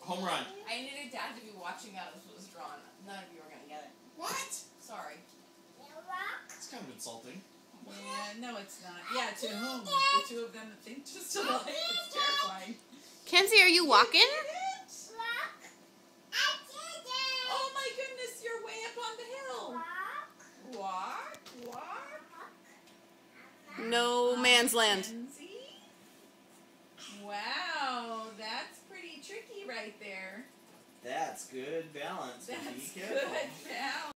Home run. I needed Dad to be watching how this was drawn. None of you are gonna get it. What? Sorry. It's kind of insulting. Yeah, no, it's not. Yeah, to whom? The two of them that think just alike. It's terrifying. Kenzie, are you walking? Oh my goodness, you're way up on the hill. Walk, walk. No man's land. Kenzie? Wow, that's pretty tricky right there. That's good balance. That's Be careful. good balance.